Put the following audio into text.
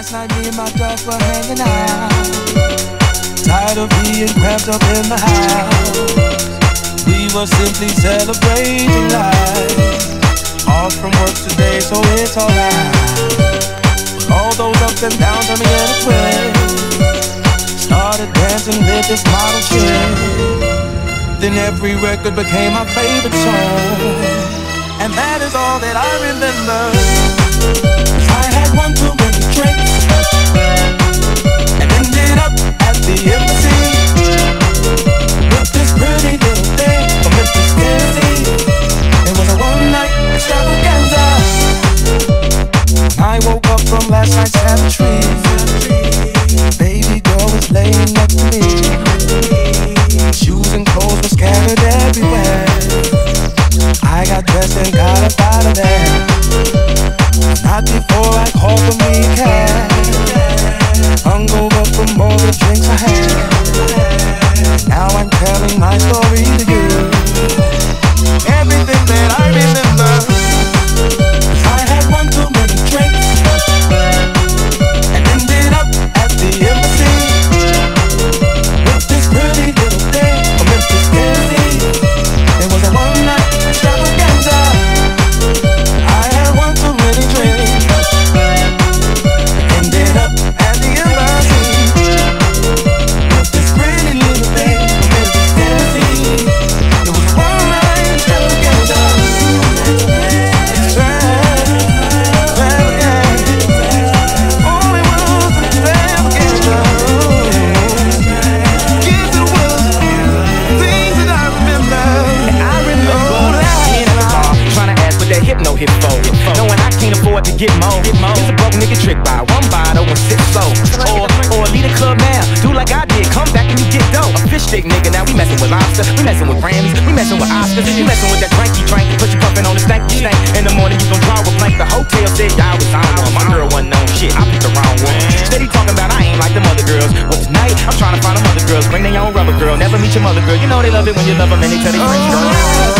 Last night me and my dogs were hanging out, tired of being cramped up in the house. We were simply celebrating life. Off from work today, so it's alright. All those ups and downs had me in a twist. Started dancing with this model chick. Then every record became my favorite song, and that is all that I remember. I had one too many drinks and ended up at the embassy with this pretty little thing from Memphis, Tennessee. It was a one-night extravaganza. I woke up from last night's savagery. Baby girl was laying next to me. Shoes and clothes were scattered everywhere. I got dressed and got up out of there. Not before I called for me a cab. Hungover from all the drinks I had. Now I'm telling my story to you. Everything that I remember. I had one too many drinks and ended up at the embassy with this pretty little thing from Memphis, Tennessee. It was a one-night extravaganza. I had one too many drinks and ended up at the embassy with this pretty little thing from Memphis, Tennessee. It was a one-night extravaganza. No hit for knowing I can't afford to get more. It's a broke nigga trick by one bottle and sit slow. Or leave the club now, do like I did, come back and you get dough. A fish stick nigga, now we messing with lobster, we messing with Grammys, we messing with Oscars. You messing with that dranky drink, put you puffin' on the stanky stank. In the morning you gon' draw a blank. The hotel said y'all was on one. My girl wasn't on shit, I picked the wrong one. Steady talking about I ain't like them other girls. Well tonight I'm trying to find them other girls. Bring their own rubber girl, never meet your mother girl. You know they love it when you love them and they tell their friends girl.